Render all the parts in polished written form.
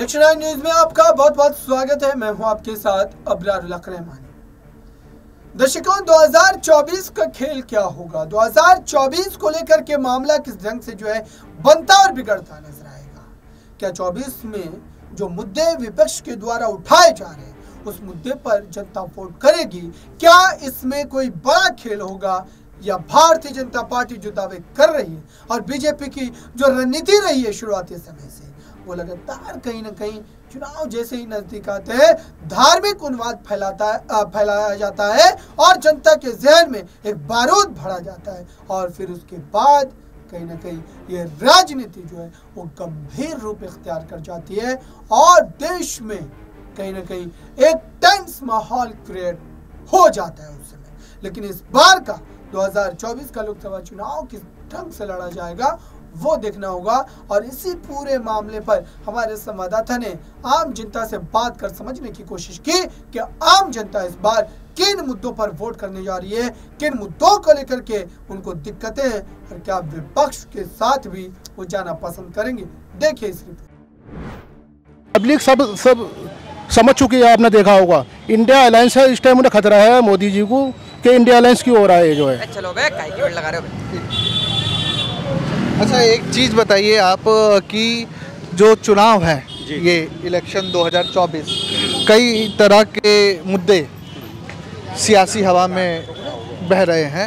Next 9 news में आपका बहुत बहुत स्वागत है। मैं हूं आपके साथ अब्रारुल रहमानी। दर्शकों, 2024 का खेल क्या होगा, 2024 को लेकर के मामला किस ढंग से जो है बनता और बिगड़ता नजर आएगा। क्या 24 में जो मुद्दे विपक्ष के द्वारा उठाए जा रहे हैं उस मुद्दे पर जनता वोट करेगी? क्या इसमें कोई बड़ा खेल होगा, या भारतीय जनता पार्टी जो दावे कर रही है और बीजेपी की जो रणनीति रही है शुरुआती समय से, वो लगातार कहीं ना कहीं चुनाव जैसे ही नजदीक आते हैं धार्मिक उन्माद फैलाया जाता है और जनता के जहन में एक बारूद भरा जाता है, और फिर उसके बाद कहीं ना कहीं ये राजनीति जो है वो गंभीर रूप इख्तियार कर जाती है और देश में कहीं ना कहीं एक टेंस माहौल क्रिएट हो जाता है उस समय। लेकिन इस बार का 2024 का लोकसभा चुनाव किस ढंग से लड़ा जाएगा वो देखना होगा, और इसी पूरे मामले पर हमारे संवाददाता ने आम जनता से बात कर समझने की कोशिश की कि आम जनता इस बार किन मुद्दों पर वोट करने जा रही है, किन मुद्दों को लेकर के उनको दिक्कतें हैं, और क्या विपक्ष के साथ भी वो जाना पसंद करेंगे। देखिए इस रिपोर्ट। पब्लिक सब समझ चुकी है, आपने देखा होगा इंडिया अलायंस है, इस टाइम उन्हें खतरा है मोदी जी को कि इंडिया अलायंस की हो रहा है जो है। चलो बे काहे की वेट लगा रहे हो। अच्छा, एक चीज़ बताइए आप कि जो चुनाव है ये इलेक्शन 2024, कई तरह के मुद्दे सियासी हवा में बह रहे हैं।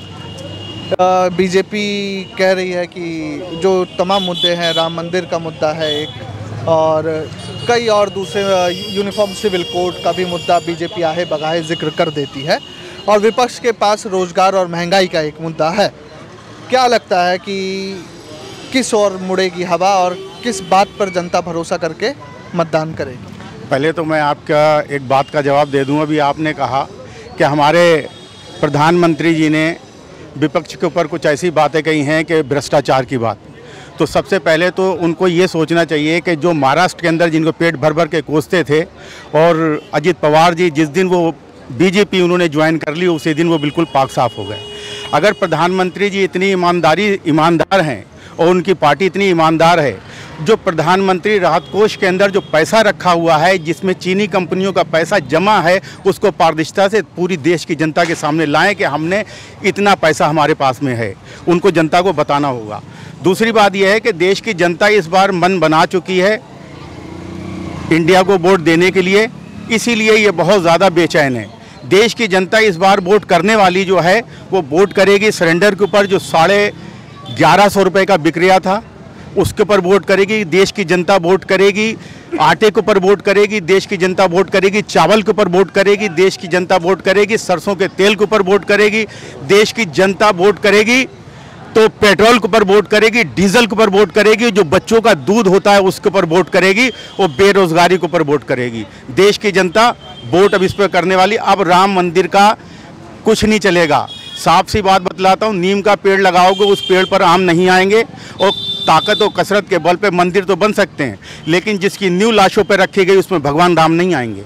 बीजेपी कह रही है कि जो तमाम मुद्दे हैं, राम मंदिर का मुद्दा है एक, और कई और दूसरे यूनिफॉर्म सिविल कोड का भी मुद्दा बीजेपी आहे बगाहे जिक्र कर देती है, और विपक्ष के पास रोजगार और महंगाई का एक मुद्दा है। क्या लगता है कि किस ओर मुड़ेगी हवा और किस बात पर जनता भरोसा करके मतदान करेगी? पहले तो मैं आपका एक बात का जवाब दे दूं। अभी आपने कहा कि हमारे प्रधानमंत्री जी ने विपक्ष के ऊपर कुछ ऐसी बातें कही हैं कि भ्रष्टाचार की बात। तो सबसे पहले तो उनको ये सोचना चाहिए कि जो महाराष्ट्र के अंदर जिनको पेट भर भर के कोसते थे, और अजित पवार जी जिस दिन वो बीजेपी उन्होंने ज्वाइन कर ली उसी दिन वो बिल्कुल पाक साफ हो गए। अगर प्रधानमंत्री जी इतनी ईमानदार हैं और उनकी पार्टी इतनी ईमानदार है, जो प्रधानमंत्री राहत कोष के अंदर जो पैसा रखा हुआ है जिसमें चीनी कंपनियों का पैसा जमा है, उसको पारदर्शिता से पूरी देश की जनता के सामने लाएं कि हमने इतना पैसा हमारे पास में है, उनको जनता को बताना होगा। दूसरी बात यह है कि देश की जनता इस बार मन बना चुकी है इंडिया को वोट देने के लिए, इसीलिए ये बहुत ज़्यादा बेचैन है। देश की जनता इस बार वोट करने वाली जो है वो वोट करेगी सिलेंडर के ऊपर जो 1150 रुपये का बिक रहा था उसके ऊपर वोट करेगी। देश की जनता वोट करेगी आटे के ऊपर वोट करेगी, देश की जनता वोट करेगी चावल के ऊपर वोट करेगी, देश की जनता वोट करेगी सरसों के तेल के ऊपर वोट करेगी, देश की जनता वोट करेगी तो पेट्रोल के ऊपर वोट करेगी, डीजल के ऊपर वोट करेगी, जो बच्चों का दूध होता है उसके ऊपर वोट करेगी, और बेरोजगारी के ऊपर वोट करेगी। देश की जनता वोट अब इस पर करने वाली। अब राम मंदिर का कुछ नहीं चलेगा। साफ सी बात बतलाता हूँ, नीम का पेड़ लगाओगे उस पेड़ पर आम नहीं आएंगे, और ताकत और कसरत के बल पे मंदिर तो बन सकते हैं, लेकिन जिसकी नींव लाशों पर रखी गई उसमें भगवान राम नहीं आएंगे।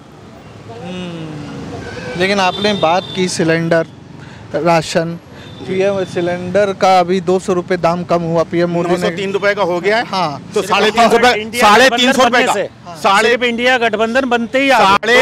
लेकिन आपने बात की सिलेंडर, राशन, पीएम सिलेंडर का अभी 200 रुपये दाम कम हुआ, पीएम मोदी ने 903 रुपये का हो गया है। हाँ, तो 350 रुपये का साढ़े इंडिया गठबंधन बनते ही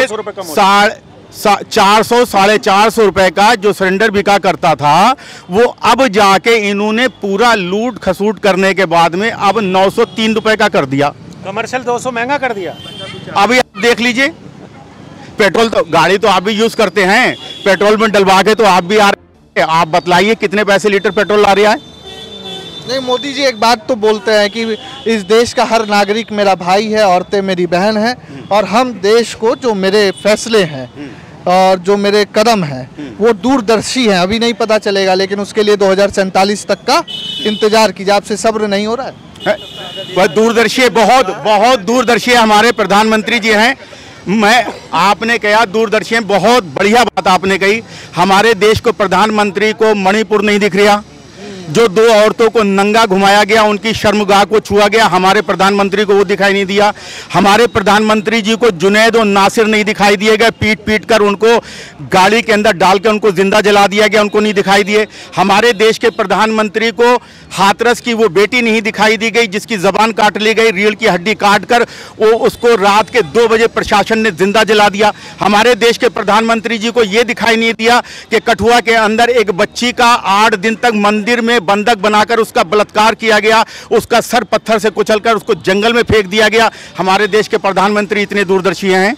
450 रुपए का जो सिलेंडर बिका करता था वो अब जाके इन्होंने पूरा लूट खसूट करने के बाद में अब 903 रुपए का कर दिया। कमर्शियल 200 महंगा कर दिया। अभी आप देख लीजिए, पेट्रोल तो गाड़ी तो आप भी यूज करते हैं, पेट्रोल में डलवा के तो आप भी आ रहे हैं। आप बतलाइए कितने पैसे लीटर पेट्रोल आ रहा है? नहीं, मोदी जी एक बात तो बोलते हैं कि इस देश का हर नागरिक मेरा भाई है, औरतें मेरी बहन है, और हम देश को जो मेरे फैसले हैं और जो मेरे कदम हैं वो दूरदर्शी हैं। अभी नहीं पता चलेगा, लेकिन उसके लिए 2047 तक का इंतजार कीजिए। आपसे सब्र नहीं हो रहा है? वह दूरदर्शी, बहुत दूरदर्शी हमारे प्रधानमंत्री जी हैं। आपने कहा दूरदर्शी, बहुत बढ़िया बात आपने कही। हमारे देश को प्रधानमंत्री को मणिपुर नहीं दिख रहा, जो 2 औरतों को नंगा घुमाया गया, उनकी शर्मगाह को छुआ गया, हमारे प्रधानमंत्री को वो दिखाई नहीं दिया। हमारे प्रधानमंत्री जी को जुनैद और नासिर नहीं दिखाई दिए गए, पीट पीट कर उनको गाड़ी के अंदर डाल के उनको जिंदा जला दिया गया, उनको नहीं दिखाई दिए। हमारे देश के प्रधानमंत्री को हाथरस की वो बेटी नहीं दिखाई दी गई जिसकी जबान काट ली गई, रीढ़ की हड्डी काट कर वो उसको रात के 2 बजे प्रशासन ने जिंदा जला दिया। हमारे देश के प्रधानमंत्री जी को ये दिखाई नहीं दिया कि कठुआ के अंदर एक बच्ची का 8 दिन तक मंदिर में बंधक बनाकर उसका बलात्कार किया गया, उसका सर पत्थर से कुचलकर उसको जंगल में फेंक दिया गया। हमारे देश के प्रधानमंत्री इतने दूरदर्शी हैं।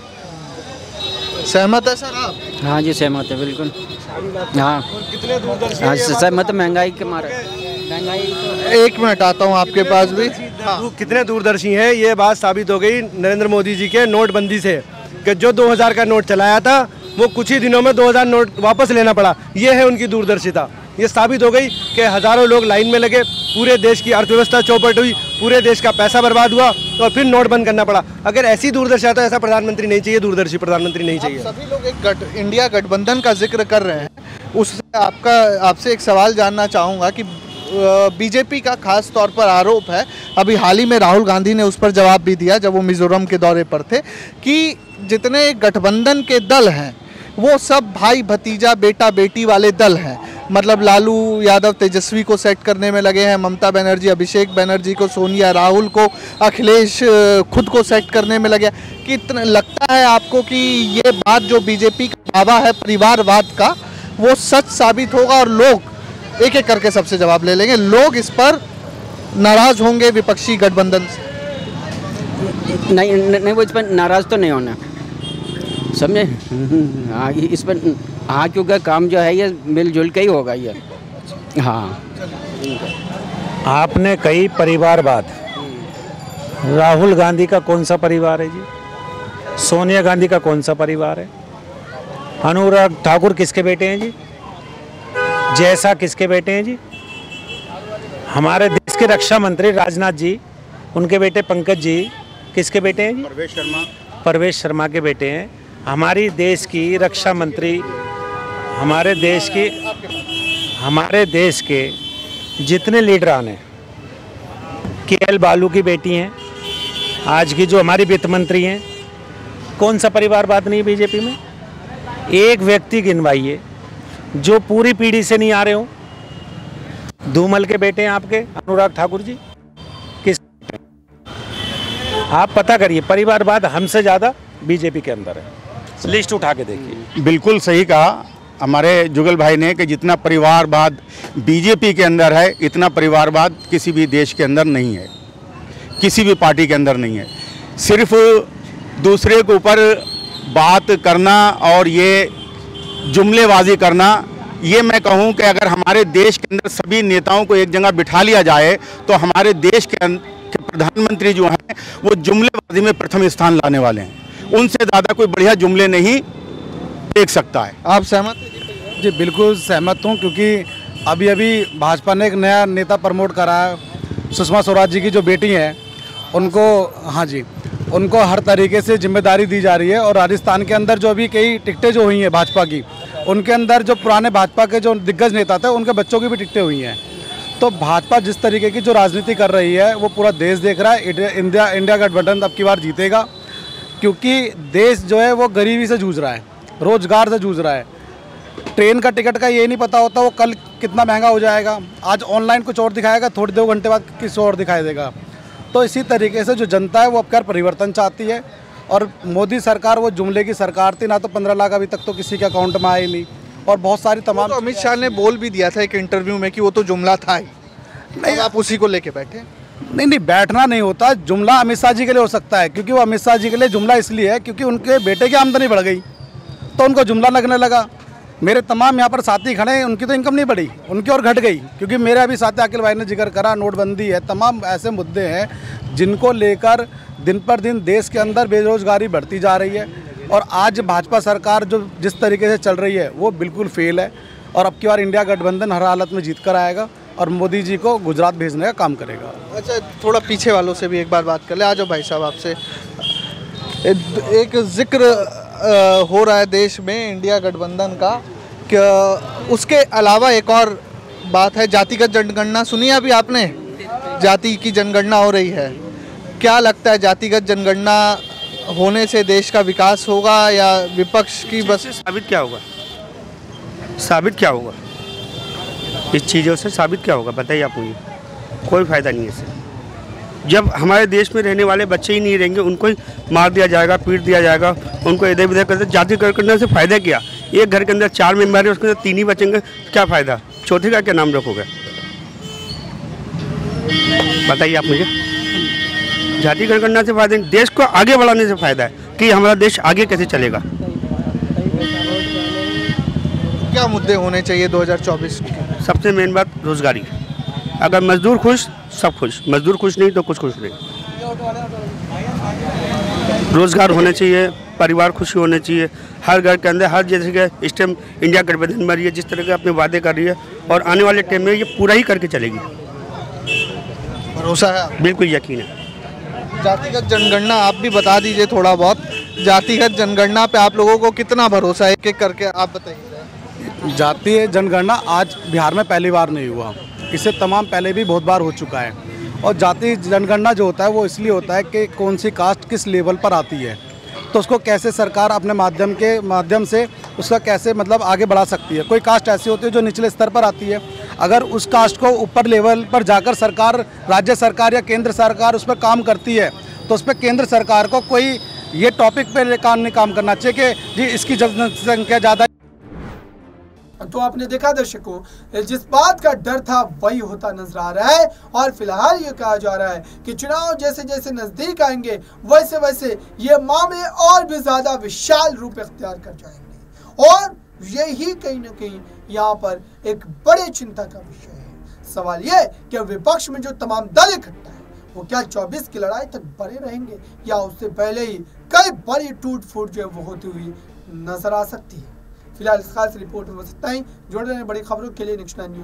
सहमत है सर आप? हाँ जी सहमत है बिल्कुल। हाँ कितने दूरदर्शी? हाँ सहमत, महंगाई के मारे महंगाई। 1 मिनट आता हूँ आपके पास भी। कितने दूरदर्शी हैं, ये बात साबित हो गई नरेंद्र मोदी जी के नोटबंदी से, कि जो 2000 का नोट चलाया था वो कुछ ही दिनों में 2000 नोट वापस लेना पड़ा। ये है उनकी दूरदर्शिता। ये साबित हो गई कि हज़ारों लोग लाइन में लगे, पूरे देश की अर्थव्यवस्था चौपट हुई, पूरे देश का पैसा बर्बाद हुआ और फिर नोट बंद करना पड़ा। अगर ऐसी दूरदर्शिता तो ऐसा प्रधानमंत्री नहीं चाहिए, दूरदर्शी प्रधानमंत्री नहीं चाहिए। सभी लोग एक इंडिया गठबंधन का जिक्र कर रहे हैं, उससे आपसे एक सवाल जानना चाहूँगा कि बीजेपी का खास तौर पर आरोप है, अभी हाल ही में राहुल गांधी ने उस पर जवाब भी दिया जब वो मिजोरम के दौरे पर थे, कि जितने गठबंधन के दल हैं वो सब भाई भतीजा बेटा बेटी वाले दल हैं। मतलब लालू यादव तेजस्वी को सेट करने में लगे हैं, ममता बनर्जी अभिषेक बनर्जी को, सोनिया राहुल को, अखिलेश खुद को सेट करने में लगे। कितना लगता है आपको कि ये बात जो बीजेपी का दावा है परिवारवाद का वो सच साबित होगा और लोग एक एक करके सबसे जवाब ले लेंगे, लोग इस पर नाराज होंगे विपक्षी गठबंधन से? नहीं वो इस पर नाराज तो नहीं होना, समझे? हाँ इस पर हाँ, क्योंकि काम जो है ये मिलजुल के ही होगा ये। हाँ आपने कई परिवारवाद, राहुल गांधी का कौन सा परिवार है जी? सोनिया गांधी का कौन सा परिवार है? अनुराग ठाकुर किसके बेटे हैं जी? जैसा किसके बेटे हैं जी? हमारे देश के रक्षा मंत्री राजनाथ जी, उनके बेटे पंकज जी किसके बेटे हैं जी? परवेश शर्मा के बेटे हैं। हमारी देश की रक्षा मंत्री, हमारे देश के जितने लीडरान हैं, KL बालू की बेटी हैं, आज की जो हमारी वित्त मंत्री हैं, कौन सा परिवारवाद नहीं है बीजेपी में? एक व्यक्ति गिनवाइए जो पूरी पीढ़ी से नहीं आ रहे हो। धूमल के बेटे हैं आपके अनुराग ठाकुर जी, किस? आप पता करिए, परिवारवाद हमसे ज़्यादा बीजेपी के अंदर है। लिस्ट उठा के देखिए। बिल्कुल सही कहा हमारे जुगल भाई ने कि जितना परिवारवाद बीजेपी के अंदर है, इतना परिवारवाद किसी भी देश के अंदर नहीं है, किसी भी पार्टी के अंदर नहीं है। सिर्फ दूसरे के ऊपर बात करना और ये जुमलेबाजी करना, ये मैं कहूँ कि अगर हमारे देश के अंदर सभी नेताओं को एक जगह बिठा लिया जाए तो हमारे देश के प्रधानमंत्री जो हैं वो जुमलेबाजी में प्रथम स्थान लाने वाले हैं। उनसे ज़्यादा कोई बढ़िया जुमले नहीं देख सकता है। आप सहमत? जी बिल्कुल सहमत हूँ, क्योंकि अभी अभी भाजपा ने एक नया नेता प्रमोट करा है, सुषमा स्वराज जी की जो बेटी हैं उनको, हाँ जी, उनको हर तरीके से जिम्मेदारी दी जा रही है। और राजस्थान के अंदर जो अभी कई टिकटें जो हुई हैं भाजपा की, उनके अंदर जो पुराने भाजपा के जो दिग्गज नेता थे उनके बच्चों की भी टिकटें हुई हैं। तो भाजपा जिस तरीके की जो राजनीति कर रही है वो पूरा देश देख रहा है। इंडिया गठबंधन अब की बार जीतेगा, क्योंकि देश जो है वो गरीबी से जूझ रहा है, रोजगार से जूझ रहा है। ट्रेन का टिकट का ये नहीं पता होता वो कल कितना महंगा हो जाएगा, आज ऑनलाइन कुछ और दिखाएगा, थोड़ी 2 घंटे बाद किसी और दिखाई देगा। तो इसी तरीके से जो जनता है वो अब क्या परिवर्तन चाहती है। और मोदी सरकार वो जुमले की सरकार थी ना, तो 15 लाख अभी तक तो किसी के अकाउंट में आए नहीं। और बहुत सारी तमाम तो अमित शाह ने बोल भी दिया था एक इंटरव्यू में कि वो तो जुमला था ही, नहीं आप उसी को लेके बैठे? नहीं, बैठना नहीं होता। जुमला अमित शाह जी के लिए हो सकता है, क्योंकि वो अमित शाह जी के लिए जुमला इसलिए है क्योंकि उनके बेटे की आमदनी बढ़ गई तो उनको जुमला लगने लगा। मेरे तमाम यहाँ पर साथी खड़े हैं, उनकी तो इनकम नहीं बढ़ी, उनकी और घट गई। क्योंकि मेरे अभी साथी अखिल भाई ने जिक्र करा, नोटबंदी है, तमाम ऐसे मुद्दे हैं जिनको लेकर दिन पर दिन देश के अंदर बेरोजगारी बढ़ती जा रही है। और आज भाजपा सरकार जो जिस तरीके से चल रही है वो बिल्कुल फेल है। और अब की बार इंडिया गठबंधन हर हालत में जीत कर आएगा और मोदी जी को गुजरात भेजने का काम करेगा। अच्छा, थोड़ा पीछे वालों से भी एक बार बात कर ले। आ जाओ भाई साहब, आपसे एक जिक्र हो रहा है देश में इंडिया गठबंधन का, कि उसके अलावा एक और बात है जातिगत जनगणना सुनी है अभी आपने? जाति की जनगणना हो रही है, क्या लगता है जातिगत जनगणना होने से देश का विकास होगा या विपक्ष की बस? साबित क्या होगा? साबित क्या होगा इस चीज़ों से? साबित क्या होगा बताइए आप मुझे। कोई फ़ायदा नहीं है इससे। जब हमारे देश में रहने वाले बच्चे ही नहीं रहेंगे, उनको ही मार दिया जाएगा, पीट दिया जाएगा, उनको इधर उधर करते जाति करने से फ़ायदा क्या? एक घर के अंदर 4 मेंबर है, उसके अंदर 3 ही बचेंगे, क्या फ़ायदा? चौथे का क्या नाम रखोगे बताइए आप मुझे। जाति करने से फ़ायदा नहीं, देश को आगे बढ़ाने से फ़ायदा है कि हमारा देश आगे कैसे चलेगा। क्या मुद्दे होने चाहिए 2024 के? सबसे मेन बात रोज़गारी। अगर मजदूर खुश सब खुश, मजदूर खुश नहीं तो कुछ खुश नहीं। रोज़गार होने चाहिए, परिवार खुशी होने चाहिए, हर घर के अंदर हर जैसे कि इस टाइम इंडिया गठबंधन में रही है, जिस तरह के अपने वादे कर रही है और आने वाले टाइम में ये पूरा ही करके चलेगी। भरोसा है? बिल्कुल यकीन है। जातिगत जनगणना आप भी बता दीजिए थोड़ा बहुत, जातिगत जनगणना पे आप लोगों को कितना भरोसा है, एक एक करके आप बताइए। जातीय जनगणना आज बिहार में पहली बार नहीं हुआ, इससे तमाम पहले भी बहुत बार हो चुका है। और जातीय जनगणना जो होता है वो इसलिए होता है कि कौन सी कास्ट किस लेवल पर आती है, तो उसको कैसे सरकार अपने माध्यम से उसका कैसे मतलब आगे बढ़ा सकती है। कोई कास्ट ऐसी होती है जो निचले स्तर पर आती है, अगर उस कास्ट को ऊपर लेवल पर जाकर सरकार, राज्य सरकार या केंद्र सरकार उस पर काम करती है, तो उस पर केंद्र सरकार को कोई ये टॉपिक पे काम करना चाहिए कि जी इसकी जनसंख्या ज़्यादा। तो आपने देखा दर्शकों, जिस बात का डर था वही होता नजर आ रहा है और फिलहाल ये कहा जा रहा है कि चुनाव जैसे जैसे नजदीक आएंगे वैसे वैसे ये मामले और भी ज्यादा विशाल रूप इख्तियार कर जाएंगे और यही कहीं ना कहीं यहाँ पर एक बड़े चिंता का विषय है। सवाल ये कि विपक्ष में जो तमाम दल इकट्ठा है वो क्या 24 की लड़ाई तक बने रहेंगे या उससे पहले ही कई बड़ी टूट फूट जो वो होती हुई नजर आ सकती है। फिलहाल इस खास रिपोर्ट में बस इतना ही। जुड़े रहें बड़ी खबरों के लिए नेक्स्ट 9 न्यूज़।